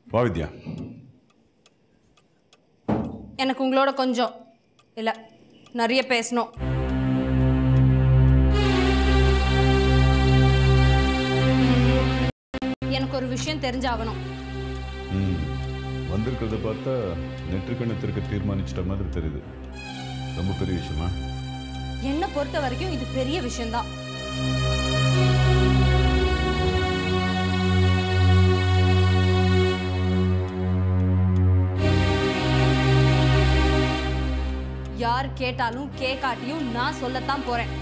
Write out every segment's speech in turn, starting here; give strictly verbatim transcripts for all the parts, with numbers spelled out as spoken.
வா வித்யா. எனக்கு உங்களோட கொஞ்சம் இல்லை நிறைய பேசணும். எனக்கு ஒரு விஷயம் தெரிஞ்சாகணும். ம் வந்திருக்கிறத பார்த்தா நெற்றுக்கணத்திற்கு தீர்மானிச்சிட்ட மாதிரி தெரியுது. ரொம்ப பெரிய விஷயமா? என்னை பொறுத்த வரைக்கும் இது பெரிய விஷயம்தான். யார் கேட்டாலும் கேட்காட்டியும் நான் சொல்லத்தான் போறேன்.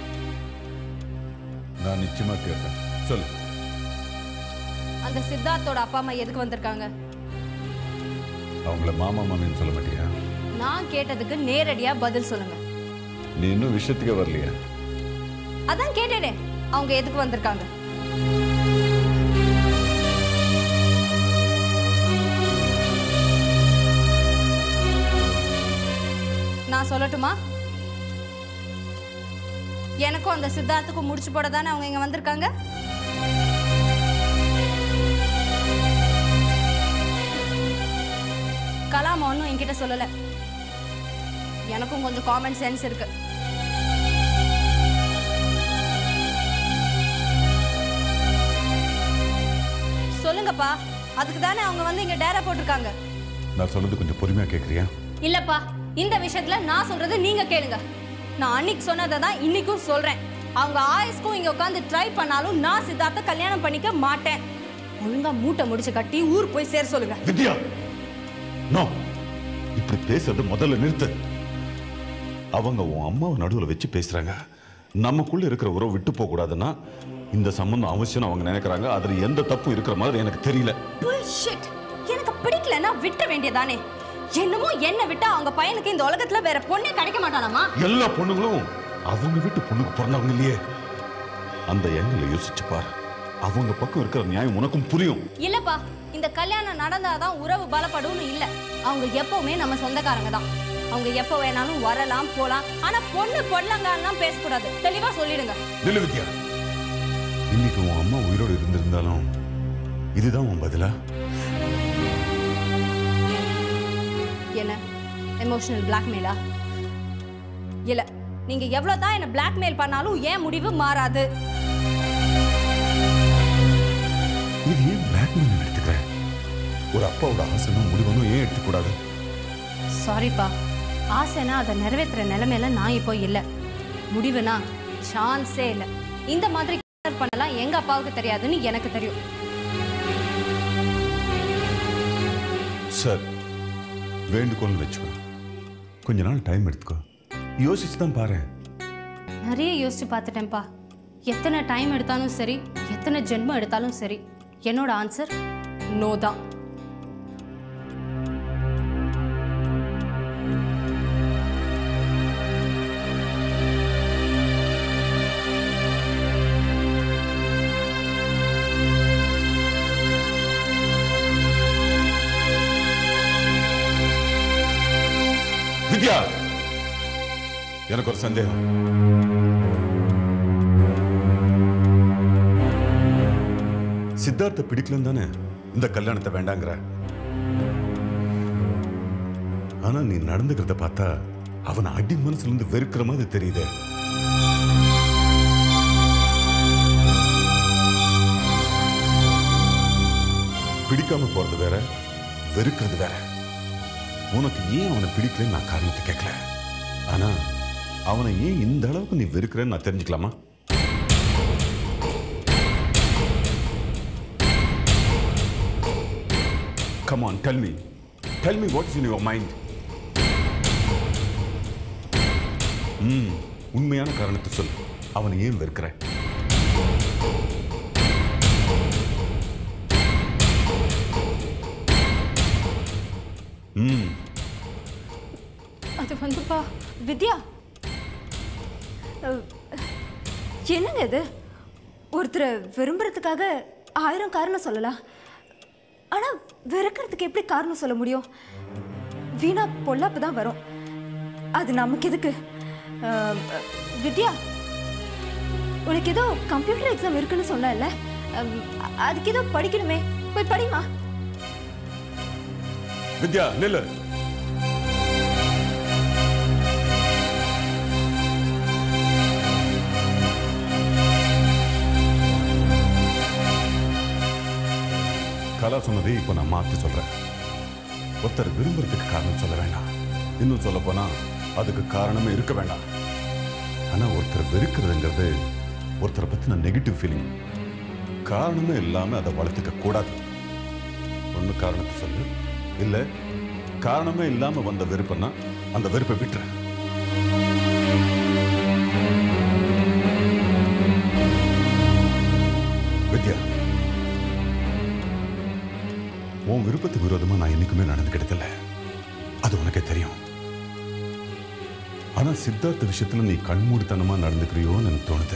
நான் நிச்சயமா கேட்பேன். சொல்லு. அந்த சித்தார்த்தோட அப்பா அம்மா எதுக்கு வந்திருக்காங்க? அவங்கள மாமா மாமின்னு சொல்ல மாட்டியா? நான் கேட்டதுக்கு நேரடியா பதில் சொல்லுங்க. நீ இன்னும் விஷயத்துக்கே வரலையா? அதான் கேட்டேனே, அவங்க எதுக்கு வந்திருக்காங்க? நான் சொல்லட்டுமா? எனக்கும் அந்த சித்தார்த்துக்கும் முடிச்சு போட தானே அவங்க இங்க வந்திருக்காங்க. கலாம் ஒன்னும் என்கிட்ட சொல்லல. எனக்கும் கொஞ்சம் காமன் சென்ஸ் இருக்கு. சொல்லுங்கப்பா, அதுக்கு தானே அவங்க வந்து இங்க டேரா போட்டிருக்காங்க. நான் சொல்றது கொஞ்சம் பொறுமையா கேக்குறியா? இல்லப்பா, இந்த விஷயத்துல நான் சொல்றது நீங்க கேளுங்க. நான் அன்னைக்கு சொன்னதை தான் இன்னைக்கும் சொல்றேன். அவங்க ஆயுஸ்க்கும் இங்க உட்காந்து ட்ரை பண்ணாலும் நான் சித்தார்த்த கல்யாணம் பண்ணிக்க மாட்டேன். ஒழுங்கா மூட்டை முடிச்சு கட்டி ஊர் போய் சேர சொல்லுங்க. வித்யா, நோ, இப்படி பேசுறது முதல்ல நிறுத்து. அவங்க உன் அம்மாவை நடுவில் வச்சு பேசுறாங்க. நமக்குள்ள இருக்கிற உறவு விட்டு போக கூடாதுன்னா இந்த சம்பந்தம் அவசியம் அவங்க நினைக்கிறாங்க. அதுல எந்த தப்பு இருக்கிற மாதிரி எனக்கு தெரியல. புல்ஷிட். எனக்கு பிடிக்கலன்னா விட்ட வேண்டியதானே. என்னமோ என்ன விட்டா அவங்க பையனுக்கு இந்த உலகத்துல வேற பொண்ணே கிடைக்க மாட்டானாமா? எல்லா பொண்ணுங்களும் அவங்க வீட்டு பொண்ணுக்கு பிறந்தவங்க இல்லையே. அந்த எண்ணில் யோசிச்சு பாரு. அவங்க பக்கம் இருக்கிற நியாயம் உனக்கும் புரியும். இல்லப்பா, இந்த கல்யாணம் நடந்தாதான் உறவு பலப்படும்னு இல்ல. அவங்க எப்பவுமே நம்ம சொந்தக்காரங்க தான். அவங்க எப்ப வேணாலும் வரலாம் போலாம். ஆனா பொண்ணு பொடலங்கலாம் பேசக்கூடாது. தெளிவா சொல்லிடுங்க. நில்லு வித்யா. இன்னைக்கு உன் அம்மா உயிரோடு இருந்திருந்தாலும் இதுதான் உன் பதிலா? என்ன எமோஷனல் பிளாக்மெயிலா? இல்ல, நீங்க எவ்வளவுதான் என்ன பிளாக்மெயில் பண்ணாலும் ஏன் முடிவு மாறாது. இது ஏன் பிளாக்மெயில் எடுத்துக்கிற? ஒரு அப்பாவோட ஆசைனும் முடிவனும் ஏன் எடுத்துக்கூடாது? சாரிப்பா, ஆசைனா அதை நிறைவேற்றுற நிலைமையில நான் இப்போ இல்லை. முடிவுனா சான்ஸே இல்லை. இந்த மாதிரி பண்ணலாம் எங்க அப்பாவுக்கு தெரியாதுன்னு எனக்கு தெரியும். சார், வேண்டுகோள் வச்சுக்கோ. கொஞ்ச நாள் டைம் எடுத்துக்கோ. யோசிச்சு தான் பாரு. நிறைய யோசிச்சு பார்த்துட்டேன்ப்பா. எத்தனை டைம் எடுத்தாலும் சரி, எத்தனை ஜென்மம் எடுத்தாலும் சரி, என்னோட ஆன்சர் நோ தான். வித்யா, எனக்கு ஒரு சந்தேகம். சித்தார்த்த பிடிக்கலன்னு தானே இந்த கல்யாணத்தை வேண்டாங்கிற? ஆனா நீ நடந்துக்கிறத பார்த்தா அவனை அடி மனசுல இருந்து வெறுக்கிற மாதிரி தெரியுது. பிடிக்காம போறது வேற, வெறுக்கிறது வேற. உனக்கு ஏன் அவனை பிடிக்கலன்னு நான் காரணத்தை கேட்கல. ஆனா அவனை ஏன் இந்த அளவுக்கு நீ வெறுக்கிறன்னு நான் தெரிஞ்சுக்கலாமா? Come on, tell me. Tell me what's in your mind. ம் உண்மையான காரணத்தை சொல். அவனை ஏன் வெறுக்கிற? ம் அது வந்துப்பா வித்யா, என்னங்க இது? ஒருத்தரை விரும்புறதுக்காக ஆயிரம் காரணம் சொல்லலாம். ஆனா வெறுக்கிறதுக்கு எப்படி காரணம் சொல்ல முடியும்? வீணா பொல்லாப்பு தான் வரும். அது நமக்கு எதுக்கு? வித்யா, உனக்கு ஏதோ கம்ப்யூட்டர் எக்ஸாம் இருக்குன்னு சொன்னல, அதுக்கு ஏதோ படிக்கணுமே, போய் படிமா. வித்யா நில்லு. கலா சொன்னதை இப்போ நான் மாற்றி சொல்றேன். ஒருத்தர் விரும்புறதுக்கு காரணம் சொல்ல வேண்டாம். இன்னும் சொல்ல போனா அதுக்கு காரணமே இருக்க வேண்டாம். ஆனா ஒருத்தர் வெறுக்கிறதுங்கிறது ஒருத்தரை பத்தின நெகட்டிவ் ஃபீலிங். காரணமே இல்லாம அதை வளர்த்துக்க கூடாது. ஒண்ணு காரணத்தை சொல்லு, இல்ல காரணமே இல்லாம வந்த வெறுப்புன்னா அந்த வெறுப்பை விட்டுற. வித்யா, உன் விருப்பத்துக்கு விரோதமா நான் என்னைக்குமே நடந்துக்கிட்டதில்ல. அது உனக்கே தெரியும். ஆனா சித்தார்த்த விஷயத்துல நீ கண்மூடித்தனமா நடந்துக்கிறியோன்னு எனக்கு தோணுது.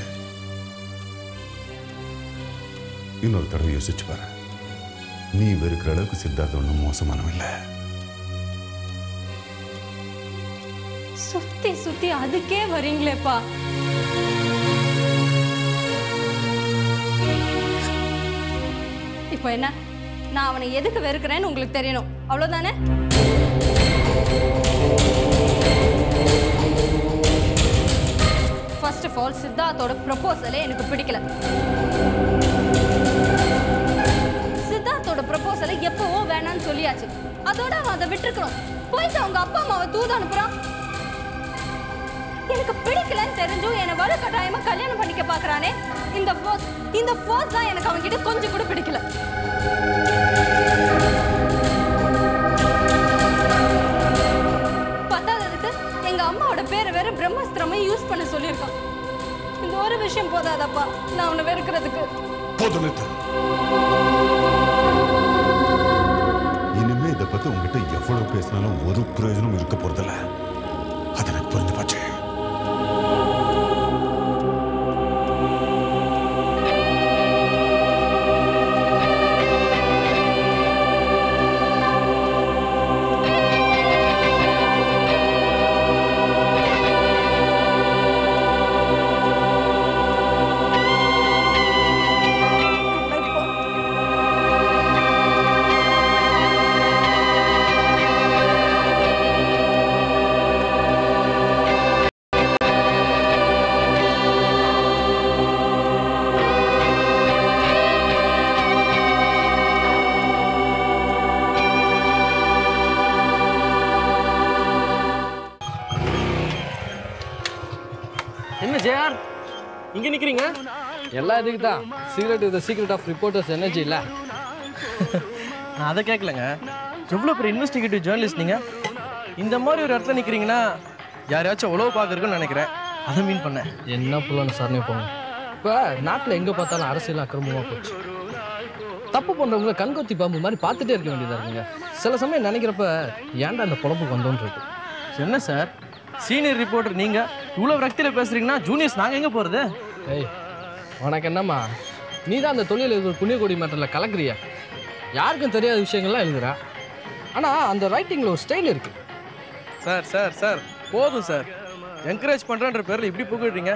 இன்னொரு தடவை யோசிச்சு பாரு. நீ வெறுக்கிற அளவுக்கு சித்தார்த்த ஒன்றும் மோசமானவன் இல்லை. சுத்தி சுத்தி அதுக்கே வரீங்களேப்பா. இப்போ என்ன, நான் அவனை எதுக்கு வெறுக்கிறேன்னு உங்களுக்கு தெரியணும், அவ்வளவுதானே? ஃபர்ஸ்ட் ஆஃப் ஆல் சித்தார்த்தோட ப்ரப்போசலே எனக்கு பிடிக்கல. சித்தார்த்தோட ப்ரப்போசலை எப்பவோ வேணான்னு சொல்லியாச்சு. அதோட அவன் அதை விட்டுருக்கணும். போயிட்டு அவங்க அப்பா அம்மாவை தூது அனுப்புறான். எனக்கு பிடிக்கலன்னு தெரிஞ்சும் என்னை வலு கட்டாயமா கல்யாணம் பண்ணிக்க பாக்குறானே. இந்த ஃபோர்ஸ் இந்த ஃபோர்ஸ் தான் எனக்கு அவன்கிட்ட கொஞ்சம் கூட பிடிக்கல. பத்தாததுக்கு எங்க அம்மாவோட பேரை வேற பிரம்மஸ்திரமா யூஸ் பண்ண சொல்லியிருக்கான். இந்த ஒரு விஷயம் போதாதப்பா நான் அவனை வெறுக்கிறதுக்கு. இனிமே இதை பத்தி உங்ககிட்ட எவ்வளவு பேசினாலும் ஒரு பிரயோஜனம் இருக்க போறதில்ல. அது எனக்கு புரிஞ்சு போச்சு. என்ன ஜேஆர் இங்க நிக்கிறீங்க? எல்லா இதுக்கு தான் secret with secret of reporters energy இல்ல. நான் அதை கேட்கலங்க. எவ்வளோ பெரிய இன்வெஸ்டிகேட்டிவ் ஜேர்னலிஸ்ட் நீங்க. இந்த மாதிரி ஒரு இடத்துல நிக்கிறீங்கன்னா யாரையாச்சும் உழவு பார்க்கறதுன்னு நினைக்கிறேன். அதை மீன் பண்ணேன். என்ன புள்ளன்னு சரணே போங்க. இப்போ நாட்டில் எங்கே பார்த்தாலும் அரசியல் அக்கிரமமாக போச்சு. தப்பு பண்ணுறவங்களை கண்கொத்தி பாம்பு மாதிரி பார்த்துட்டே இருக்க வேண்டியதாக இருக்குங்க. சில சமயம் நினைக்கிறப்ப ஏன்டா அந்த பொழப்புக்கு வந்தோன்னு இருக்கு. என்ன சார் சீனியர் ரிப்போர்ட்டர் நீங்க இவ்வளோ விரக்தியில் பேசுறீங்கன்னா ஜூனியர்ஸ் நாங்கள் எங்கே போகிறது? ஏய் உனக்கு என்னம்மா, நீ தான் அந்த தொழில் எழுதுகிற புண்ணியகோடி மேட்டரில் கலக்குறிய. யாருக்கும் தெரியாத விஷயங்கள்லாம் எழுதுறா. ஆனால் அந்த ரைட்டிங்கில் ஒரு ஸ்டைல் இருக்குது. சார் சார் சார் போதும் சார். என்கரேஜ் பண்ணுறன்ற பேரில் இப்படி புகழ்றீங்க.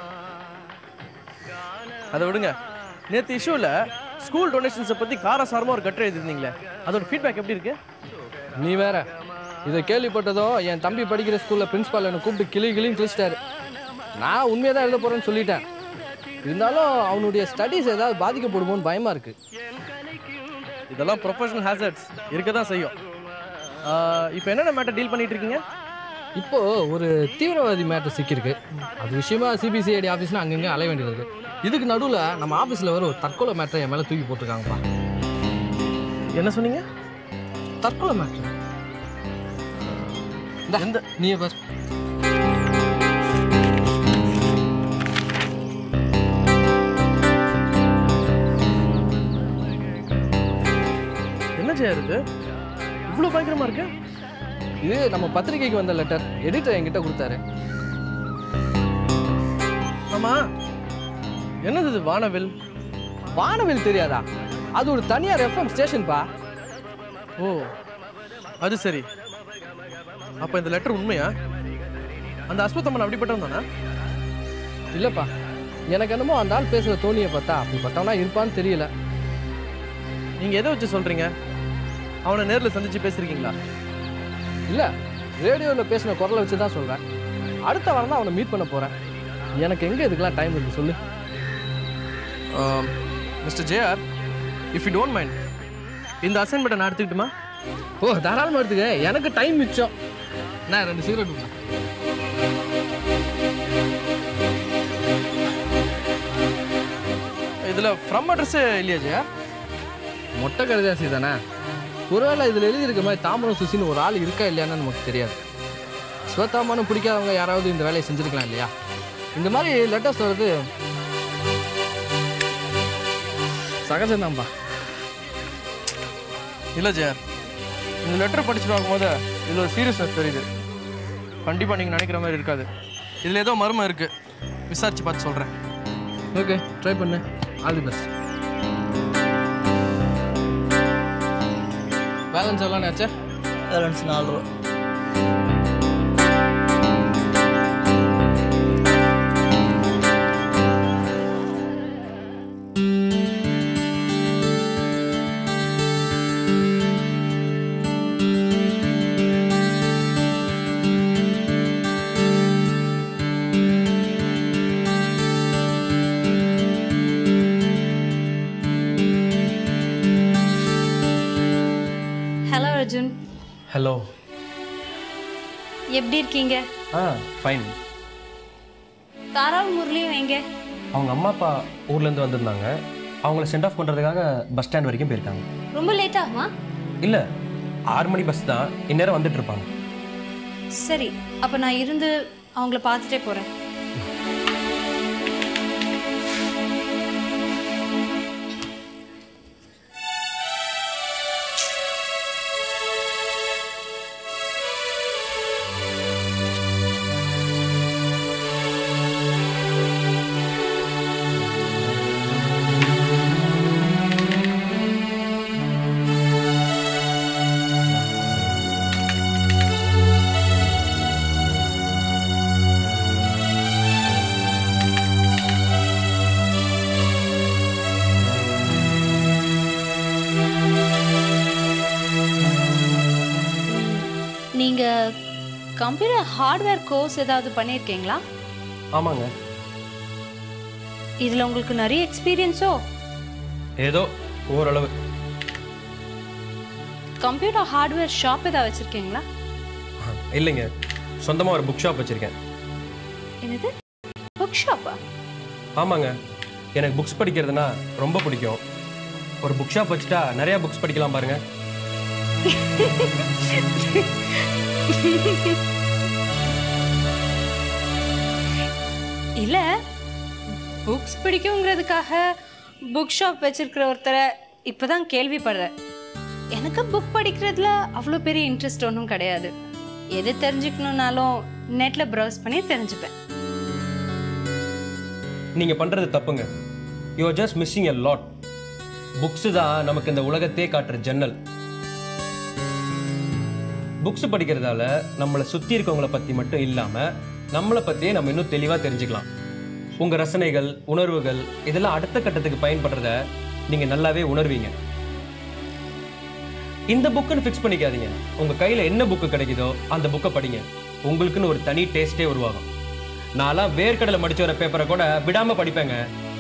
அதை விடுங்க. நேற்று இஷ்யூவில் ஸ்கூல் டொனேஷன்ஸை பற்றி காரசாரமாக ஒரு கட்டுரை எழுதிருந்தீங்களே, அதோட ஃபீட்பேக் எப்படி இருக்கு? நீ வேற இதை கேள்விப்பட்டதும் என் தம்பி படிக்கிற ஸ்கூலில் பிரின்ஸ்பால் என்னை கூப்பிட்டு கிளி கிளின்னு கிழிச்சிட்டாரு. நான் உண்மையாக தான் எழுத போகிறேன்னு சொல்லிட்டேன். இருந்தாலும் அவனுடைய ஸ்டடீஸ் ஏதாவது பாதிக்கப்படுமோன்னு பயமாக இருக்குது. இதெல்லாம் ப்ரொஃபஷனல் ஹேசர்ட்ஸ் இருக்க தான் செய்யும். இப்போ என்னென்ன மேட்டர் டீல் பண்ணிட்டு இருக்கீங்க? இப்போது ஒரு தீவிரவாதி மேட்டர் சிக்கியிருக்கு. அது விஷயமா சிபிசிஐடி ஆஃபீஸ்னால் அங்கங்கே அலைய வேண்டியது இருக்குது. இதுக்கு நடுவில் நம்ம ஆஃபீஸில் வர ஒரு தற்கொலை மேட்டரை என் மேலே தூக்கி போட்டிருக்காங்கப்பா. என்ன சொன்னீங்க? தற்கொலை மேட்டர். இந்த நீ பார். என்ன செய்யறது? இவ்வளோ பயங்கரமா இருக்கு. இது நம்ம பத்திரிகைக்கு வந்த லெட்டர். எடிட்டர் என்கிட்ட கொடுத்தாரு. ஆமா, என்னது இது? வானவில்? வானவில் தெரியாதா? அது ஒரு தனியார் எஃப்எம் ஸ்டேஷன்பா. ஓ அது சரி. அப்போ இந்த லெட்டர் உண்மையா? அந்த அஸ்வத்தம்மன் அப்படிப்பட்டவன் தானே? இல்லைப்பா, எனக்கு என்னமோ அந்த ஆள் பேசுகிற தோணியை பார்த்தா அப்படிப்பட்டவனா இருப்பான்னு தெரியல. நீங்கள் எதை வச்சு சொல்கிறீங்க? அவனை நேரில் சந்திச்சு பேசியிருக்கீங்களா? இல்லை, ரேடியோவில் பேசின குரலை வச்சு தான் சொல்கிறேன். அடுத்த வாரம் தான் அவனை மீட் பண்ண போகிறேன். எனக்கு எங்கே இதுக்கெல்லாம் டைம் இருக்குது சொல்லு. Mister JR, if you don't mind, இந்த அசைன்மெண்ட்டை நான் எடுத்துக்கிட்டுமா? ஓ, தாராளமாக எடுத்துக்க. எனக்கு டைம் மிச்சம். நான் ரெண்டு சிகரெட் விடுறேன். இதில் ஃப்ரம் அட்ரஸே இல்லையா ஜேஆர்? மொட்டை கடிதாசி தானே. ஒருவேளை இதில் எழுதியிருக்க மாதிரி தாமரம் சுசின்னு ஒரு ஆள் இருக்கா இல்லையான்னு நமக்கு தெரியாது. ஸ்வத்தாமனும் பிடிக்காதவங்க யாராவது இந்த வேலையை செஞ்சுருக்கலாம் இல்லையா? இந்த மாதிரி லெட்டர்ஸ் வருது சகஜம்தான்பா. இல்லை ஜேஆர், இந்த லெட்டர் படிச்சுட்டு பார்க்கும்போது இதில் ஒரு சீரியஸ்னஸ் தெரியுது. கண்டிப்பாக நீங்கள் நினைக்கிற மாதிரி இருக்காது. இதில் ஏதோ மர்மம் இருக்குது. விசாரிச்சு பார்த்து சொல்கிறேன். ஓகே, ட்ரை பண்ணு. All the best. பேலன்ஸ் எவ்வளோ ஆச்சா? பேலன்ஸ் நாலு ரூபா. ஹலோ, எப்படி இருக்கீங்க? ஆ ஃபைன். தாராவும் முரளியும் எங்க? அவங்க அம்மா அப்பா ஊர்லேருந்து வந்திருந்தாங்க. அவங்கள சென்ட் ஆஃப் பண்ணுறதுக்காக பஸ் ஸ்டாண்ட் வரைக்கும் போயிருக்காங்க. ரொம்ப லேட் ஆகுமா? இல்லை, ஆறு மணி பஸ் தான். இந்நேரம் வந்துட்டு இருப்பாங்க. சரி, அப்போ நான் இருந்து அவங்கள பார்த்துட்டே போகிறேன். நீங்கள் கம்ப்யூட்டர் ஹார்ட்வேர் கோர்ஸ் ஏதாவது பண்ணியிருக்கீங்களா? ஆமாங்க. இதில் உங்களுக்கு நிறைய எக்ஸ்பீரியன்ஸோ? ஏதோ ஓரளவு. கம்ப்யூட்டர் ஹார்ட்வேர் ஷாப் ஏதாவது வச்சுருக்கீங்களா? இல்லைங்க, சொந்தமாக ஒரு புக் ஷாப் வச்சுருக்கேன். என்னது, புக் ஷாப்பா? ஆமாங்க, எனக்கு புக்ஸ் படிக்கிறதுனா ரொம்ப பிடிக்கும். ஒரு புக் ஷாப் வச்சுட்டா நிறையா புக்ஸ் படிக்கலாம் பாருங்க. இல்ல, புக்ஸ் பிடிக்குங்கிறதுக்காக புக் ஷாப் வச்சிருக்கிற ஒருத்தரை இப்பதான் கேள்விப்படுறேன். எனக்கு புக் படிக்கிறதுல அவ்வளோ பெரிய இன்ட்ரெஸ்ட் ஒன்றும் கிடையாது. எது தெரிஞ்சுக்கணுன்னாலும் நெட்ல ப்ரௌஸ் பண்ணி தெரிஞ்சுப்பேன். நீங்க பண்றது தப்புங்க. You are just missing a lot. Books தான் நமக்கு இந்த உலகத்தையே காட்டுற ஜன்னல். புக்ஸ் படிக்கிறதால நம்மளை சுற்றி இருக்கவங்கள பற்றி மட்டும் இல்லாமல் நம்மளை பற்றியே நம்ம இன்னும் தெளிவாக தெரிஞ்சுக்கலாம். உங்கள் ரசனைகள், உணர்வுகள் இதெல்லாம் அடுத்த கட்டத்துக்கு பயன்படுறத நீங்கள் நல்லாவே உணர்வீங்க. இந்த புக்குன்னு ஃபிக்ஸ் பண்ணிக்காதீங்க. உங்கள் கையில் என்ன புக்கு கிடைக்குதோ அந்த புக்கை படிங்க. உங்களுக்குன்னு ஒரு தனி டேஸ்டே உருவாகும். நான்லாம் வேர்க்கடலை மடிச்சு வர பேப்பரை கூட விடாமல் படிப்பேங்க.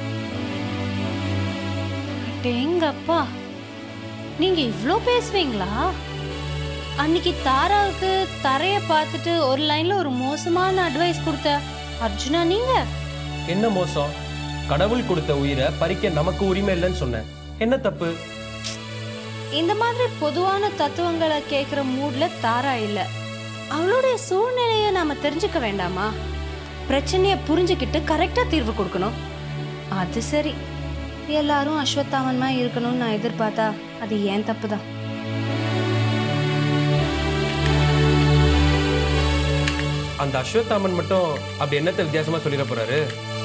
எங்கப்பா, நீங்கள் இவ்வளோ பேசுவீங்களா? அன்னைக்கு தாராவுக்கு தரைய பார்த்துட்டு ஒரு லைன்ல ஒரு மோசமான அட்வைஸ் கொடுத்த அர்ஜுனா நீங்க. என்ன மோசம்? கடவுள் கொடுத்த உயிரை பறிக்க நமக்கு உரிமை இல்லைன்னு சொன்னேன். என்ன தப்பு? இந்த மாதிரி பொதுவான தத்துவங்களை கேட்குற மூட்ல தாரா இல்லை. அவளுடைய சூழ்நிலையை நாம தெரிஞ்சுக்க வேண்டாமா? பிரச்சனையை புரிஞ்சுக்கிட்டு கரெக்டா தீர்வு கொடுக்கணும். அது சரி, எல்லாரும் அஸ்வத்தாமன்மா இருக்கணும்னு நான் எதிர்பார்த்தா அது ஏன் தப்பு தான். அந்த அஸ்வத்தாமன் மட்டும் அப்படி என்னத்தை வித்தியாசமா சொல்லிட போறாரு?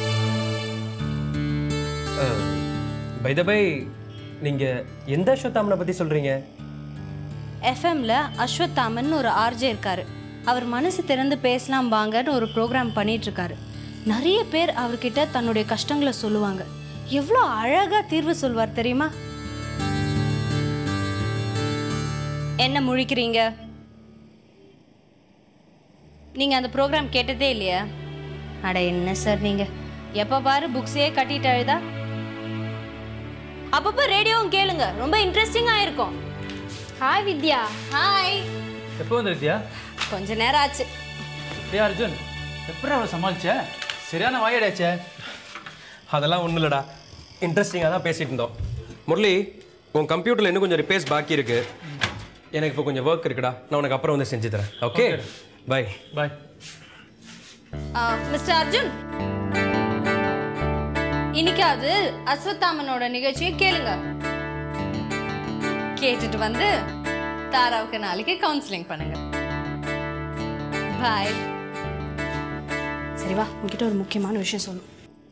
பை த பை, நீங்க எந்த அஸ்வத்தாமனை பத்தி சொல்றீங்க? எஃப்எம்ல அஸ்வத்தாமன் ஒரு ஆர்ஜே இருக்காரு. அவர் மனசு திறந்து பேசலாம் வாங்கன்னு ஒரு ப்ரோக்ராம் பண்ணிட்டு இருக்காரு. நிறைய பேர் அவர்கிட்ட தன்னுடைய கஷ்டங்களை சொல்லுவாங்க. எவ்வளோ அழகா தீர்வு சொல்வார் தெரியுமா? என்ன முழிக்கிறீங்க? நீங்க அந்த ப்ரோக்ராம் கேட்டதே இல்லையா? அட என்ன சார் நீங்க எப்ப பாரு புக்ஸே கட்டிட்டு அழுதா. அப்பப்ப ரேடியோவும் கேளுங்க, ரொம்ப இன்ட்ரெஸ்டிங்கா இருக்கும். ஹாய் வித்யா. ஹாய். எப்போ வந்து வித்யா? கொஞ்ச நேரம் ஆச்சு. டேய் அர்ஜுன், எப்படி அவளை சமாளிச்ச? சரியான வாயடாச்சே. அதெல்லாம் ஒன்றும் இல்லைடா, இன்ட்ரெஸ்டிங்காக தான் பேசிகிட்டு இருந்தோம். முரளி, உன் கம்ப்யூட்டரில் இன்னும் கொஞ்சம் ரிப்பேர்ஸ் பாக்கி இருக்கு. எனக்கு இப்போ கொஞ்சம் ஒர்க் இருக்குடா, நான் உனக்கு அப்புறம் வந்து செஞ்சு தரேன். Okay bye. Bye. Mister Arjun, இன்னைக்காவது அஸ்வத்தாமனோட நிகழ்ச்சியை கேளுங்க. கேட்டுட்டு வந்து தாராவுக்கு நாளைக்கு கவுன்சிலிங் பண்ணுங்க. பாய். சரி வா, உங்ககிட்ட ஒரு முக்கியமான விஷயம் சொல்லணும்.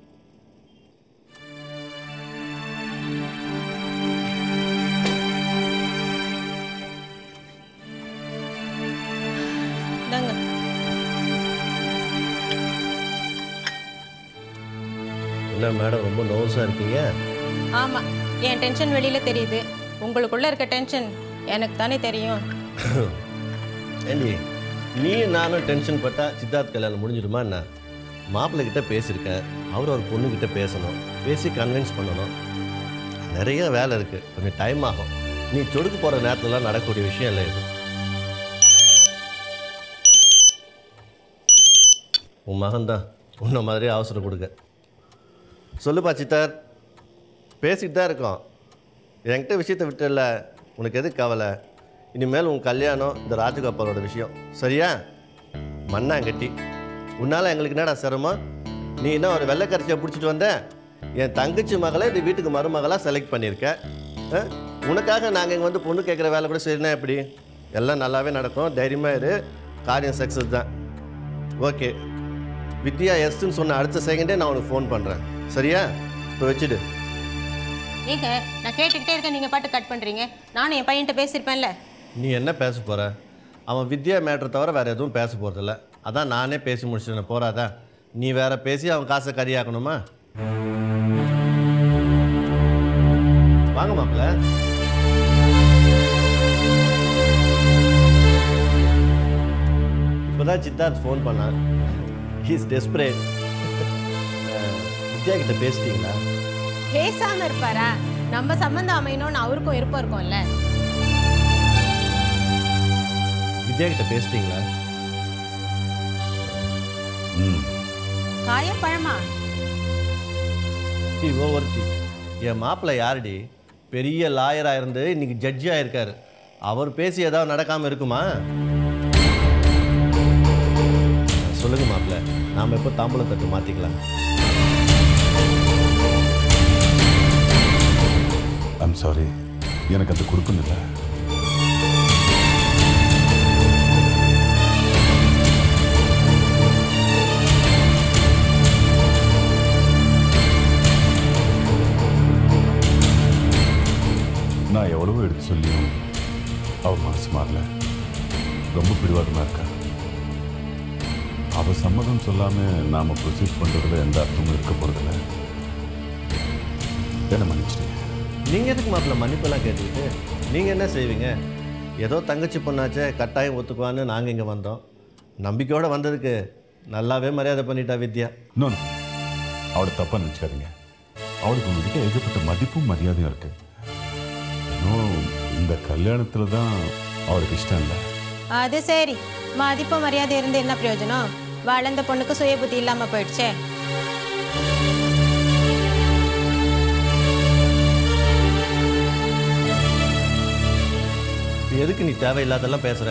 என்ன மேடம் ரொம்ப நர்வஸாக இருக்கீங்க? ஆமாம், என் டென்ஷன் வெளியில் தெரியுது. உங்களுக்குள்ளே இருக்க டென்ஷன் எனக்கு தானே தெரியும். ஏண்டி, நீ நானும் டென்ஷன் பட்டா சித்தார்த் கல்யாணம் முடிஞ்சிடுமா என்ன? மாப்பிள்ளைகிட்ட பேசியிருக்கேன், அவர் ஒரு பொண்ணுக்கிட்ட பேசணும், பேசி கன்வின்ஸ் பண்ணணும். நிறைய வேலை இருக்குது, கொஞ்சம் டைம் ஆகும். நீ சொடுக்கு போகிற நேரத்துலலாம் நடக்கக்கூடிய விஷயம் இல்லை இது. உன் மகன்தான் உன்ன மாதிரி அவசரம் கொடுக்க. சொல்லுப்பா சித்தார், பேசிக்கிட்டு தான் இருக்கோம். என்கிட்ட விஷயத்தை விட்டுல, உனக்கு எது கவலை? இனிமேல் உன் கல்யாணம் இந்த ராஜகோபாலோட விஷயம், சரியா? மண்ணாங்கட்டி, உன்னால் எங்களுக்கு என்னடா சிரமம்? நீ என்ன ஒரு வெள்ளைக்கரிசியை பிடிச்சிட்டு வந்த? என் தங்கச்சி மகளை இந்த வீட்டுக்கு மருமகளாக செலக்ட் பண்ணியிருக்க. உனக்காக நாங்கள் இங்கே வந்து பொண்ணு கேட்குற வேலை கூட சரினா எப்படி? எல்லாம் நல்லாவே நடக்கும், தைரியமாக இரு, காரியம் சக்ஸஸ் தான். ஓகே, வித்யா எஸ்ன்னு சொன்ன அடுத்த செகண்டே நான் உனக்கு ஃபோன் பண்ணுறேன், சரியா? இப்போ வச்சுடு. ஏங்க, நான் கேட்டுக்கிட்டே இருக்கேன், நீங்கள் பாட்டு கட் பண்ணுறீங்க. நானும் என் பையன்கிட்ட பேசியிருப்பேன்ல. நீ என்ன பேச போகிற? அவன் வித்யா மேட்ரை தவிர வேறு எதுவும் பேச போகிறதில்ல. அதான் நானே பேசி முடிச்சிட்டேன், போகிறாதா? நீ வேற பேசி அவன் காசை கறியாக்கணுமா? வாங்க மாப்பிள்ள. இப்போதான் சித்தார்த் ஃபோன் பண்ணான். He's desperate. வித்யா கிட்ட பேசிட்டீங்களா? பேசாம இருப்பாரா? நம்ம சம்பந்தம் அமையணும்னு அவருக்கும் விருப்பம் இருக்கும்ல. வித்யா கிட்ட பேசிட்டீங்களா? ம். காய பழமா? இவோ ஒருத்தி. என் மாப்பிள்ளை யாருடி? பெரிய லாயராக இருந்து இன்னைக்கு ஜட்ஜி ஆயிருக்காரு. அவர் பேசி ஏதாவது நடக்காமல் இருக்குமா? சொல்லுங்க மாப்பிள்ள, நாம் எப்போ தாம்பூலம் தட்டு மாற்றிக்கலாம்? ஐம் சாரி, எனக்கு அது கொடுக்கணும்ல. நான் எவ்வளவோ எடுத்து சொல்லியும் அவ மனசு மாறல, ரொம்ப பிடிவாதமாக இருக்கா. அவ சம்மதம் சொல்லாமல் நாம் ப்ரொசீட் பண்ணுறதுல எந்த அர்த்தமும் இருக்க போகிறதில்ல. என்ன மன்னிச்சிட்டேன். நீங்கள் எதுக்கு மாப்பிள்ள மன்னிப்பெல்லாம் கேட்டுக்கிட்டு? நீங்கள் என்ன செய்வீங்க? ஏதோ தங்கச்சி பொண்ணாச்சே, கட்டாயம் ஒத்துக்குவான்னு நாங்கள் இங்கே வந்தோம். நம்பிக்கையோடு வந்ததுக்கு நல்லாவே மரியாதை பண்ணிட்டா வித்யா. இன்னொன்று, அவளை தப்பாக நினச்சிக்காதீங்க. அவளுக்கு உங்ககிட்ட ஏகப்பட்ட மதிப்பும் மரியாதையும் இருக்கு. இன்னும் இந்த கல்யாணத்தில் தான் அவளுக்கு இஷ்டம் இல்லை. அது சரி, மதிப்பு மரியாதை இருந்து என்ன பிரயோஜனம்? வளர்ந்த பொண்ணுக்கு சுய புத்தி இல்லாமல் போயிடுச்சே. எதுக்கு நீ தேவையில்லாதெல்லாம் பேசுகிற?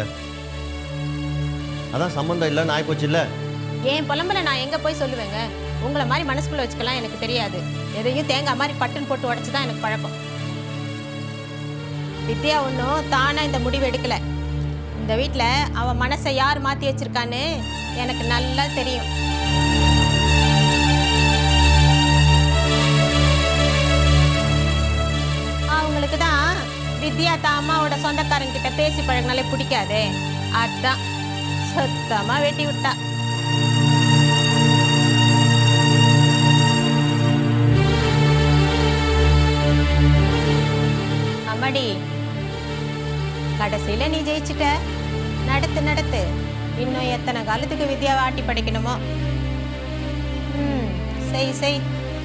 அதான் சம்மந்தம் இல்லை, நாய் போச்சு இல்லை. என் புலம்பல நான் எங்கே போய் சொல்லுவேங்க? உங்களை மாதிரி மனசுக்குள்ள வச்சுக்கலாம் எனக்கு தெரியாது. எதையும் தேங்காய் மாதிரி பட்டுன்னு போட்டு உடச்சி தான் எனக்கு பழக்கம். வித்யா ஒன்றும் தானா இந்த முடிவு எடுக்கல. இந்த வீட்டில் அவன் மனசை யார் மாற்றி வச்சிருக்கான்னு எனக்கு நல்லா தெரியும். அவங்களுக்கு தான் வித்யா தான் அம்மாவோட சொந்தக்காரங்கிட்ட பேசி பழகினாலே பிடிக்காதே, அதான் சுத்தமாக வெட்டி விட்டா. அம்மாடி, கடைசியில் ஜெயிச்சுட்ட. நடத்து நடத்து. இன்னும் எத்தனை காலத்துக்கு வித்யாவை ஆட்டி படிக்கணுமோ. ம் செய் செய்.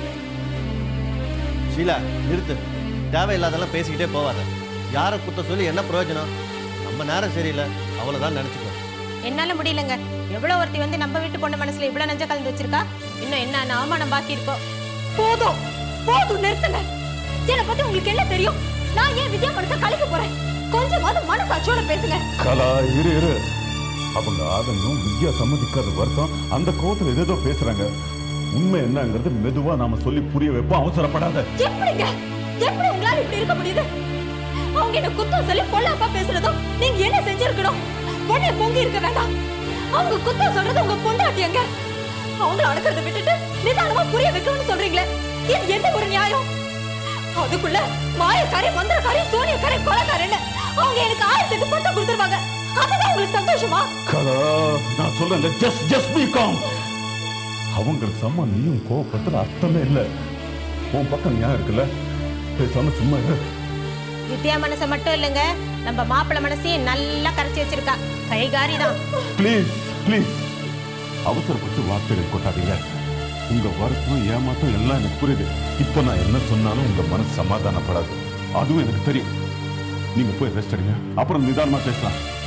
ஷீலா நிறுத்து. தேவையில்லாதெல்லாம் பேசிக்கிட்டே போவாத. யாரை குத்த சொல்லி என்ன பிரயோஜனம்? நம்ம நேரம் சரியில்லை, அவ்வளோதான் நினச்சிக்கோ. என்னால முடியலங்க. எவ்வளவு ஒருத்தி வந்து நம்ம வீட்டு பொண்ணு மனசுல இவ்வளவு நெஞ்ச கலந்து வச்சிருக்கா. இன்னும் என்ன அவமானம் பாக்கி இருக்கோம். போதும் போதும் நிறுத்துங்க. என்னை பத்தி உங்களுக்கு என்ன தெரியும்? நான் ஏன் வித்யா மனசை கழிக்க போறேன்? கொஞ்சமாவது மனசாட்சியோட பேசுங்க. கலா இரு இரு. அவங்க ஆதங்கம் வித்யா சம்மதிக்காத வருத்தம் அந்த கோவத்துல ஏதோ பேசுறாங்க. உண்மை என்னங்கிறது மெதுவா நாம சொல்லி புரிய வைப்போம். அவசரப்படாத. எப்படிங்க எப்படி உங்களால இப்படி இருக்க முடியுது? அவங்க என்ன குத்தம் சொல்லி பொல்லாப்பா பேசுறதும் நீங்க என்ன செஞ்சிருக்கணும்? பொண்ணை பொங்கி இருக்க வேண்டாம். அவங்க குத்தம் சொல்றது உங்க பொண்டாட்டியங்க. அவங்கள அடக்கிறத விட்டுட்டு நிதானமா புரிய வைக்கணும்னு சொல்றீங்களே, இது என்ன ஒரு நியாயம்? அதுக்குள்ள மாயக்காரி மந்திரக்காரி சோனியக்காரி கொலைக்காரன்னு அவங்க எனக்கு ஆயிரத்தி எட்டு பட்டம் கொடுத்துருவாங்க. அதுதான் உங்களுக்கு சந்தோஷமா? கலா நான் சொல்றேன், ஜஸ்ட் ஜஸ்ட் பீ காம். அவங்களுக்கு சம்மா நீயும் கோவப்படுற அர்த்தமே இல்லை. உன் பக்கம் நியாயம் இருக்குல்ல, பேசாம சும்மா இரு. வித்யா மனசை மட்டும் இல்லைங்க, நம்ம மாப்பிள்ளை மனசையும் நல்லா கரைச்சி வச்சிருக்கா. கைகாரி தான். ப்ளீஸ் ப்ளீஸ் அவசரப்பட்டு வார்த்தைகள் கொட்டாதீங்க. உங்க வருத்தம் ஏமாத்தம் எல்லாம் எனக்கு புரியுது. இப்போ நான் என்ன சொன்னாலும் உங்க மனசு சமாதானப்படாது. அதுவும் எனக்கு தெரியும். நீங்க போய் ரெஸ்ட் எடுங்க, அப்புறம் நிதானமா பேசலாம்.